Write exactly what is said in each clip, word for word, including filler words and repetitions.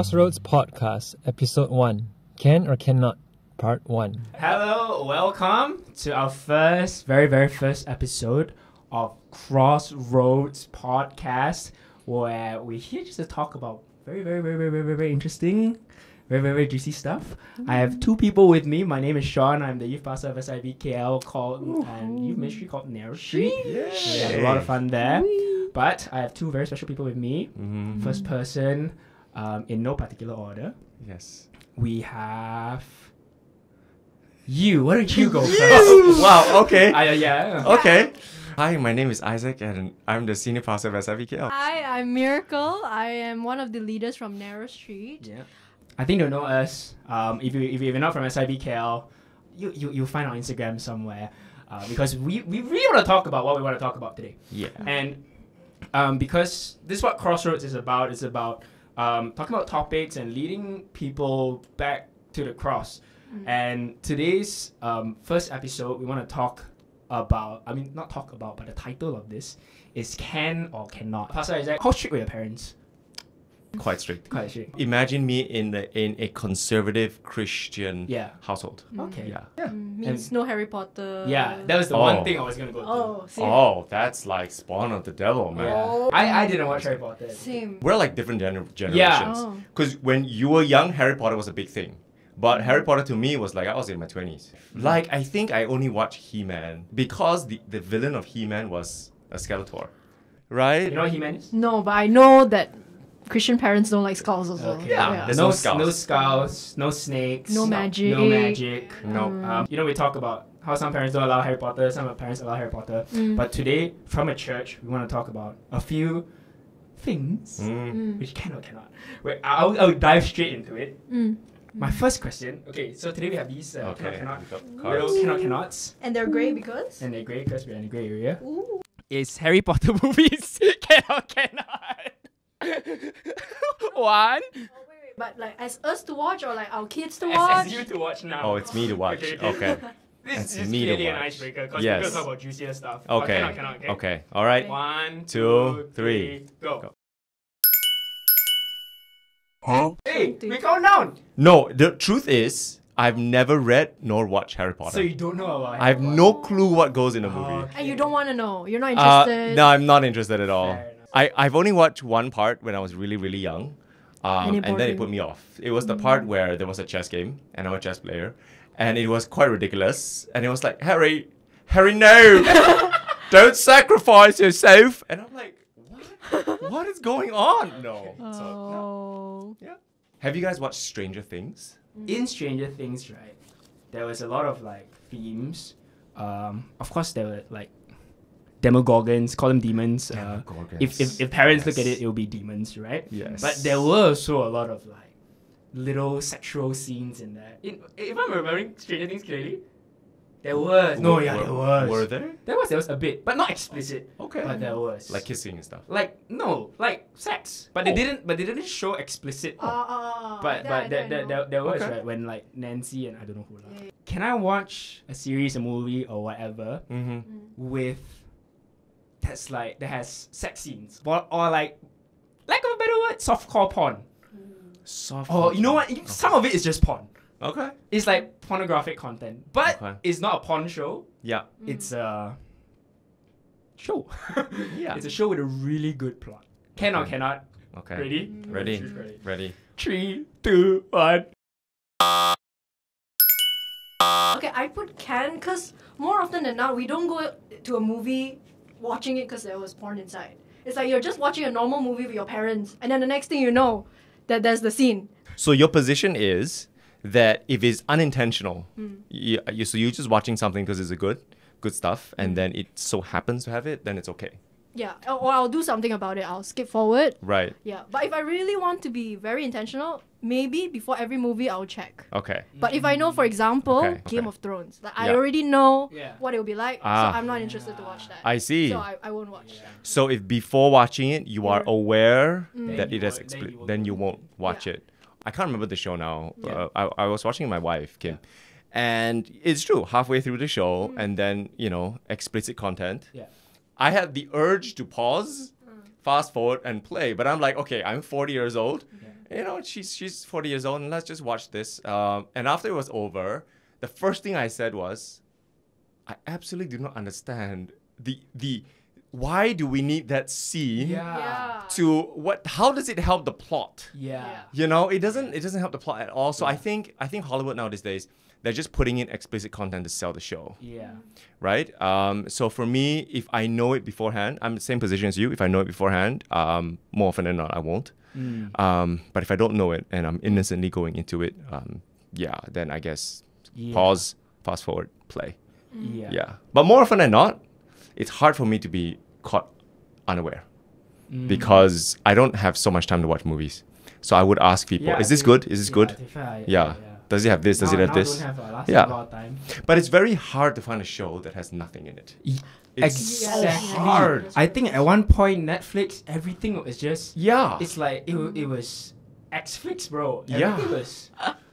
Crossroads Podcast, Episode one, Can or Cannot, Part one. Hello, welcome to our first, very, very first episode of Crossroads Podcast, where we're here just to talk about very, very, very, very, very, very, very interesting, very, very, very juicy stuff. Mm. I have two people with me. My name is Sean. I'm the youth pastor of S I B K L called and youth ministry called Narrow Street. Yeah. We had a lot of fun there. Whee. But I have two very special people with me. Mm-hmm. First person, um, in no particular order. Yes. We have you. Why don't you go first? Oh, wow. Okay. Uh, yeah. Okay. Hi, my name is Isaac, and I'm the senior pastor of S I B K L. Hi, I'm Miracle. I am one of the leaders from Narrow Street. Yeah. I think you'll know us. Um, if you if you're not from S I B K L, you you you'll find our Instagram somewhere, uh, because we we really want to talk about what we want to talk about today. Yeah. And um, because this is what Crossroads is about. It's about um talking about topics and leading people back to the cross. Mm. And today's um first episode, we want to talk about. I mean, not talk about, but the title of this is Can or Cannot. Pastor Isaac, how strict were your parents? Quite strict. Quite strict. Imagine me in the in a conservative Christian yeah. household. Okay. Yeah. yeah. Mm, means and no Harry Potter. Yeah, that was the oh. one thing I was gonna go to. Oh, same. Oh, that's like spawn of the devil, man. Yeah. Oh. I, I didn't watch Harry Potter. Same. We're like different gener- generations. Yeah. Because oh. when you were young, Harry Potter was a big thing. But mm-hmm. Harry Potter to me was like, I was in my twenties. Mm-hmm. Like, I think I only watched He-Man because the, the villain of He-Man was a Skeletor. Right? You know what He-Man is? No, but I know that Christian parents don't like skulls also. Okay. Yeah, yeah. there's no, no skulls. No skulls, no snakes. No magic. No magic. No. Mm. Um, you know, we talk about how some parents don't allow Harry Potter, some parents allow Harry Potter. Mm. But today, from a church, we want to talk about a few things mm. which can or cannot. Wait, I'll, I'll dive straight into it. Mm. My first question. Okay, so today we have these uh, okay. cannot, cannot, little cannot, cannots. And they're grey because? And they're grey because we're in the grey area. Ooh. Is Harry Potter movies can or cannot? One. Oh, wait, wait, but like as us to watch or like our kids to as, watch? As you to watch now. Oh, it's me to watch. Okay. okay. This it's is me to clearly watch. an icebreaker because yes. we're going to talk about juicier stuff. Okay. Cannot, cannot, okay. Okay. All right. One, two, two three. three, go. go. Huh? Hey, we count down. No, the truth is, I've never read nor watched Harry Potter. So you don't know about Harry I have Potter. no clue what goes in a movie. Oh, okay. And you don't want to know. You're not Uh, interested. no, I'm not interested at all. Fair enough. I, I've only watched one part when I was really, really young. Um, And and, it then it bored put you. me off. It was the part where there was a chess game, and I'm a chess player. And it was quite ridiculous. And it was like, Harry, Harry, no! Don't sacrifice yourself! And I'm like, what? What is going on? No. Oh. So, no. Yeah. Have you guys watched Stranger Things? In Stranger Things, right, there was a lot of like themes. Um, of course, there were like demogorgons, call them demons. Uh, Demogorgons. if, if if parents Yes. look at it, it will be demons, right? Yes. But there were also a lot of like little sexual scenes in there. In, if I'm remembering Stranger Things clearly, there was. No, yeah, were, there was. Were there? There was. There was a bit, but not explicit. Okay. But there was. Like kissing and stuff. Like no, like sex. But they Oh. didn't. But they didn't show explicit. Uh, uh, But that- but there, that I there, know. there, there was Okay. right when like Nancy and I don't know who. Like, Yeah. Can I watch a series, a movie, or whatever Mm-hmm. with that's like that has sex scenes or, or like lack of a better word, softcore porn? Soft. Or you know what? Some of it is just porn. Okay. It's like pornographic content, but Okay. it's not a porn show. Yeah. It's a show. Yeah. It's a show with a really good plot. Can or Okay. cannot? Okay. Ready? Ready. Choose ready. Ready. Three, two, one. Okay, I put can because more often than not, we don't go to a movie watching it because there was porn inside. It's like you're just watching a normal movie with your parents, and then the next thing you know, that there's the scene. So your position is that if it's unintentional, Mm. you, you so you're just watching something because it's a good, good stuff, and Mm. then it so happens to have it, then it's okay. Yeah, or or I'll do something about it. I'll skip forward. Right. Yeah, but if I really want to be very intentional, maybe before every movie I'll check. Okay. But if I know, for example, Okay, Game okay. of Thrones, like I Yeah. already know Yeah. what it will be like, Ah. so I'm not interested to watch that. I see. So I, I won't watch. So if before watching it you are Yeah. aware Mm. that Then it you has, won't- then expli- you won't. then you won't watch Yeah. it. I can't remember the show now. Yeah. Uh, I, I was watching with my wife, Kim. And it's true, halfway through the show, and then, you know, explicit content. Yeah. I had the urge to pause fast forward and play. But I'm like, okay, I'm forty years old. Yeah. You know, she's she's forty years old, and let's just watch this. Um, and after it was over, the first thing I said was, I absolutely do not understand the the why do we need that scene Yeah. Yeah. to what? How does it help the plot? Yeah. Yeah. You know, it doesn't it doesn't help the plot at all. So I think I think Hollywood nowadays days they're just putting in explicit content to sell the show, Yeah. right? Um, so for me, if I know it beforehand, I'm the same position as you. If I know it beforehand, um, more often than not, I won't. Mm. Um, but if I don't know it and I'm innocently going into it, um, yeah, then I guess Yeah. pause, fast forward, play. Yeah. Yeah. But more often than not, it's hard for me to be caught unaware Mm. because I don't have so much time to watch movies. So I would ask people, Yeah, is this to- good? Is this yeah, good? to be fair, Yeah. Does it have this? Does Now- it have now this? Don't have, uh, last Yeah. yeah. time. But it's very hard to find a show that has nothing in it. It's so Exactly. hard. I think at one point Netflix, everything was just. Yeah. It's like it, wa- it was Xflix, bro. Yeah. Everything was.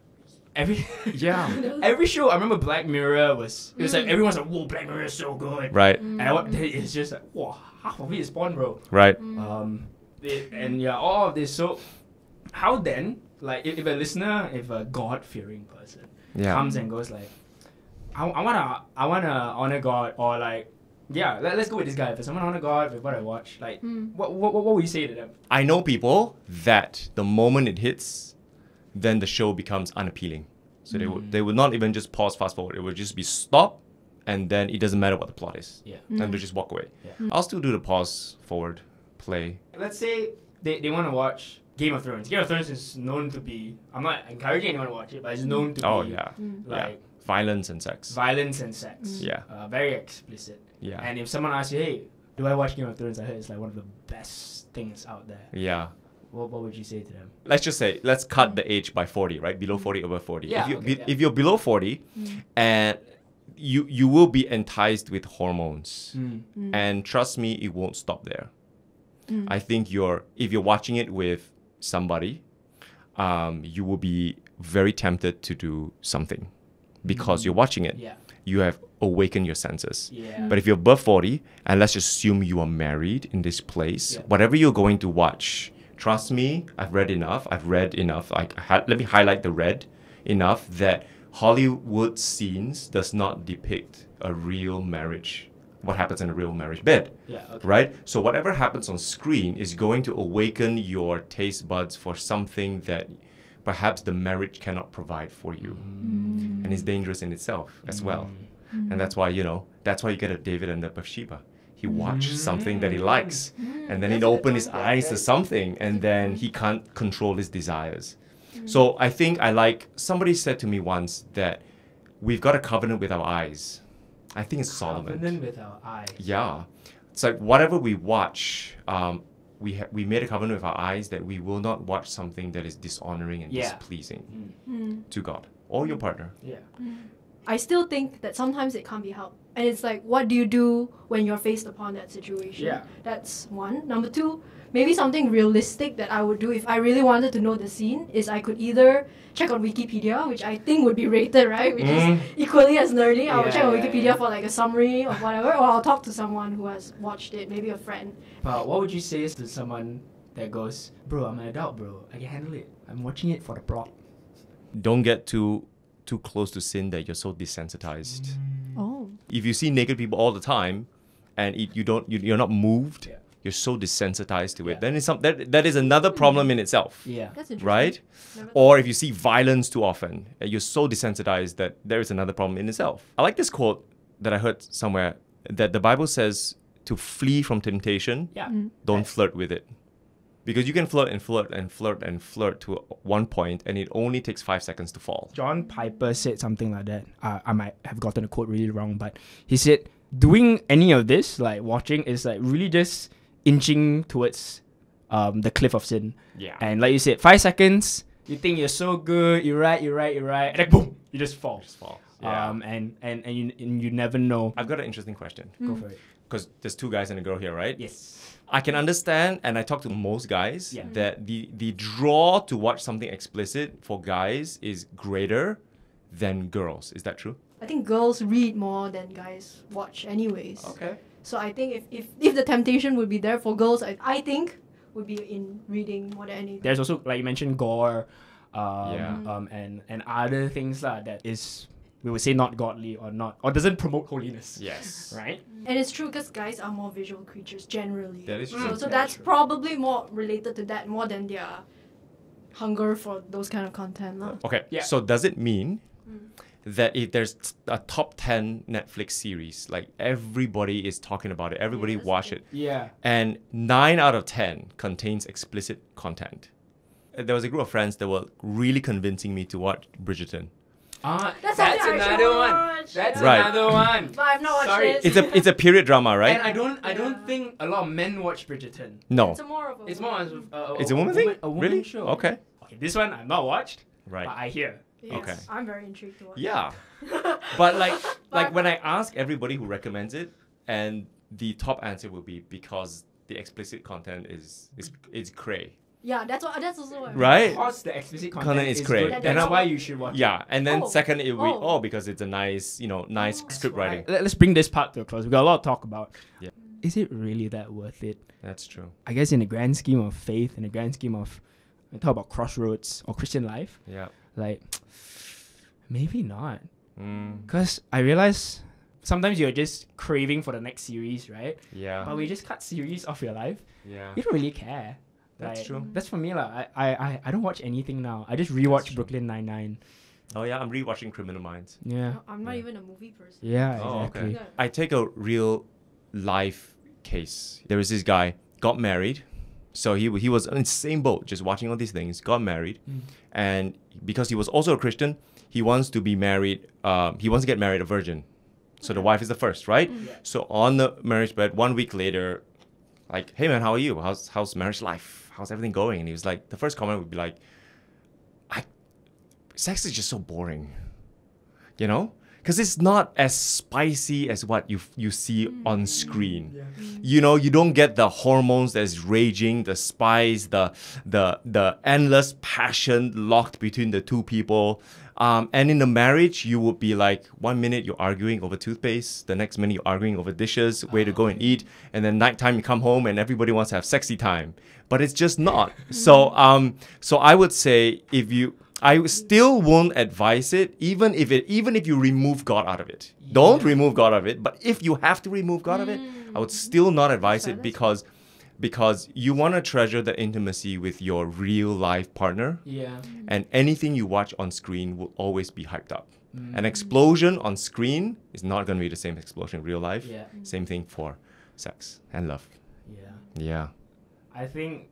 Every Yeah. every show. I remember Black Mirror was. It was like everyone's like, "Whoa, Black Mirror is so good." Right. And I, wa- it's just like, "Whoa, half of it is porn, bro." Right. Um, it, and yeah, all of this. So, how then? Like, if, if a listener, if a God-fearing person Yeah. comes and goes like, I, I wanna, I wanna honor God, or like, yeah, let, let's go with this guy. If someone honor God with what I watch, like, Mm. what, what, what would you say to them? I know people that the moment it hits, then the show becomes unappealing. So they would they would not even just pause fast forward. It would just be stop, and then it doesn't matter what the plot is. Yeah. And they just walk away. Yeah. I'll still do the pause forward play. Let's say they, they want to watch Game of Thrones. Game of Thrones is known to be. I'm not encouraging anyone to watch it, but it's known to Oh be yeah. Mm. Yeah. like Violence and sex. violence and sex. Yeah. Uh, very explicit. Yeah. And if someone asks you, hey, do I watch Game of Thrones? I heard it's like one of the best things out there. Yeah. What, what would you say to them? Let's just say let's cut the age by forty, right? Below forty, over forty. Yeah, if you okay, be, yeah. if you're below forty, and you you will be enticed with hormones. Mm. And trust me, it won't stop there. Mm. I think you're if you're watching it with somebody, um, you will be very tempted to do something because you're watching it. Yeah. You have awakened your senses. Yeah. But if you're above forty, and let's just assume you are married in this place, Yeah. whatever you're going to watch, trust me, I've read enough. I've read enough. Like, ha- let me highlight the red enough that Hollywood scenes does not depict a real marriage. What happens in a real marriage bed, Yeah. Okay. right? So whatever happens on screen is going to awaken your taste buds for something that perhaps the marriage cannot provide for you, and it's dangerous in itself as well. And that's why you know that's why you get a David and a Bathsheba. He watched something that he likes, and then he opened his eyes to something, and then he can't control his desires. So I think I like somebody said to me once that we've got a covenant with our eyes. I think it's Solomon. Covenant with our eyes. Yeah, it's like whatever we watch, um, we ha- we made a covenant with our eyes that we will not watch something that is dishonoring and Yeah. displeasing Mm. to God or your partner. Yeah. I still think that sometimes it can't be helped. And it's like, what do you do when you're faced upon that situation? Yeah. That's one. Number two, maybe something realistic that I would do if I really wanted to know the scene is I could either check on Wikipedia, which I think would be rated, right? Which Mm. is equally as nerdy. I would Yeah, check on yeah, Wikipedia yeah. for like a summary or whatever, or I'll talk to someone who has watched it, maybe a friend. But what would you say to someone that goes, bro, I'm an adult, bro. I can handle it. I'm watching it for the plot. Don't get too too close to sin that you're so desensitized. Oh. If you see naked people all the time, and it, you don't you, you're not moved, Yeah. you're so desensitized to it. Yeah. Then it's some that that is another problem in itself. Yeah. That's interesting. Right? Never Or if you see violence too often, uh, you're so desensitized that there is another problem in itself. I like this quote that I heard somewhere that the Bible says to flee from temptation, Yeah. don't Yes. flirt with it. Because you can flirt and flirt and flirt and flirt to one point, and it only takes five seconds to fall. John Piper said something like that. Uh, I might have gotten the quote really wrong, but he said doing any of this, like watching, is like really just inching towards um, the cliff of sin. Yeah. And like you said, five seconds, you think you're so good, you're right, you're right, you're right, and then boom, you just fall. Just fall. Yeah. Um, and and and you, and you never know. I've got an interesting question. Go for it. Because there's two guys and a girl here, right? Yes. I can understand, and I talk to most guys, Yeah. that the, the draw to watch something explicit for guys is greater than girls. Is that true? I think girls read more than guys watch anyways. Okay. So I think if, if, if the temptation would be there for girls, I, I think would be in reading more than anything. There's also, like you mentioned, gore, um, Yeah. um, and and other things lah that is, we would say, not godly or not or doesn't promote holiness. Yes. Right. And it's true because guys are more visual creatures generally. That is So, true. so That's that's true. probably more related to that more than their hunger for those kind of content. lah. Okay. Yeah. So does it mean Mm. that if there's t- a top ten Netflix series, like everybody is talking about it, everybody Yeah, that's watch the it, Yeah. and nine out of ten contains explicit content. Uh, There was a group of friends that were really convincing me to watch Bridgerton. Ah, That's that's, something I should another one. watch. That's Right. another one. But I've not watched Sorry. it. It's a it's a period drama, right? And I don't I don't Yeah. think a lot of men watch Bridgerton. No, It's a more of a It's more of a, it's a woman thing. A woman Really? show. Okay. Okay, this one I've not watched, Right. but I hear. Yes, Okay. I'm very intrigued to watch. Yeah. But like like when I ask everybody who recommends it, and the top answer will be because the explicit content is is is cray. Yeah, that's what. That's also what. Right? Because the explicit content, Content is great. good, And that's I- why you should watch it. Yeah, and then Oh. second it will be Oh. oh because it's a nice, you know, nice Oh. script Right. writing. Let- Let's bring this part to a close. We got a lot to talk about. Yeah. Is it really that worth it? That's true. I guess in the grand scheme of faith, in the grand scheme of, we talk about crossroads or Christian life, Yeah. like, maybe not. Mm, Because I realize sometimes you're just craving for the next series, right? yeah. But we just cut series off your life. Yeah. You don't really care. That's Like, true. That's for me. Like, I, I, I, I don't watch anything now. I just rewatch true. Brooklyn Nine-Nine. Oh yeah, I'm rewatching Criminal Minds. Yeah. I'm not Yeah. even a movie person. Yeah, Oh, exactly. okay. I take a real life case. There was this guy got married, so he he was in the same boat, just watching all these things. Got married, Mm. and because he was also a Christian, he wants to be married. Um, he wants to get married a virgin, so the wife is the first, right? Mm. Yeah. So on the marriage bed, one week later, like, hey man, how are you? How's how's marriage life? How's everything going? And he was like, the first comment would be like, I, sex is just so boring, you know, because it's not as spicy as what you you see on screen. You know, you don't get the hormones that's raging, the spice, the the the endless passion locked between the two people. Um, and in the marriage, you would be like, one minute you're arguing over toothpaste, the next minute you're arguing over dishes, where to go and eat, and then nighttime you come home and everybody wants to have sexy time. But it's just not. So um, so I would say if you, I still won't advise it, even if it, even if you remove God out of it. Don't Yeah. remove God out of it. But if you have to remove God out of it, I would still not advise Fair, it that's because because you want to treasure the intimacy with your real life partner, Yeah. and anything you watch on screen will always be hyped up. Mm. An explosion on screen is not going to be the same explosion in real life. Yeah. Same thing for sex and love. Yeah. Yeah. I think,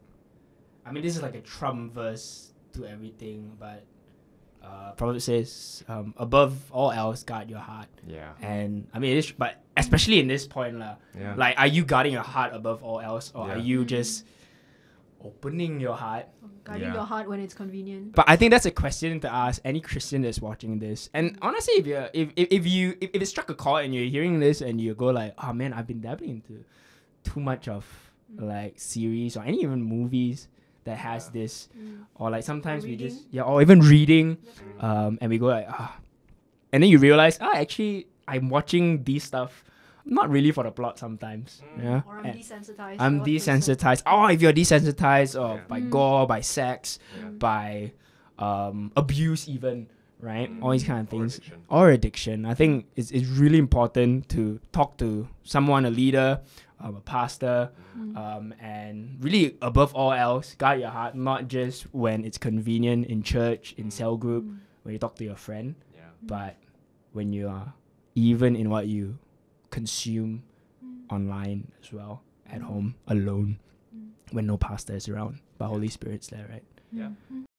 I mean, this is like a Trump verse to everything, but uh, Proverbs says, um, above all else, guard your heart. Yeah. And I mean, it is, but especially in this point, lah, Yeah. like, are you guarding your heart above all else, or Yeah. are you just opening your heart? Guarding Yeah. your heart when it's convenient. But I think that's a question to ask any Christian that's watching this. And honestly, if you if, if, if you if, if it struck a chord and you're hearing this and you go like, oh man, I've been dabbling into too much of like series or any even movies that has Yeah. this, Mm. or like sometimes we just Reading. yeah, or even reading, um, and we go like ah, and then you realize ah, actually I'm watching these stuff not really for the plot sometimes. Mm. Yeah, Or I'm And desensitized. I'm to what this is. desensitized. Oh, if you're desensitized or Yeah. by Mm. gore, by sex, Yeah. by um, abuse, even right, Mm. all these kind of Or things, addiction. or addiction. I think it's it's really important to talk to someone, a leader, um, a pastor, Mm. um, and really above all else, guard your heart. Not just when it's convenient in church, in cell group, Mm. when you talk to your friend, Yeah. but when you are even in what you consume Mm. online as well, at home, alone, Mm. when no pastor is around, but Holy Spirit's there, right? Yeah. Mm.